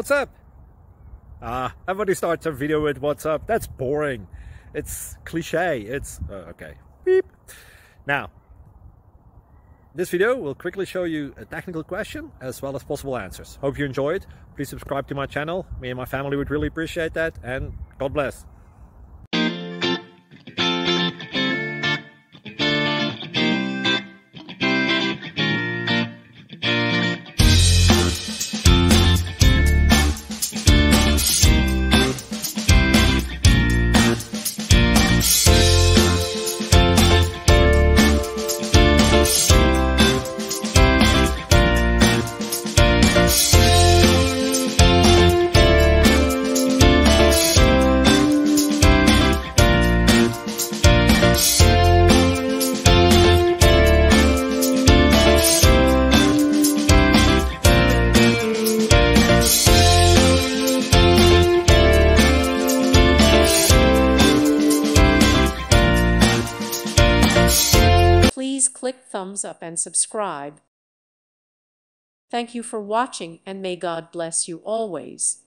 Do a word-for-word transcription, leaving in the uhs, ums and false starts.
What's up? Ah, everybody starts a video with what's up. That's boring. It's cliche. It's uh, okay. Beep. Now, this video will quickly show you a technical question as well as possible answers. Hope you enjoy it. Please subscribe to my channel. Me and my family would really appreciate that, and God bless. Please click thumbs up and subscribe. Thank you for watching, and may God bless you always.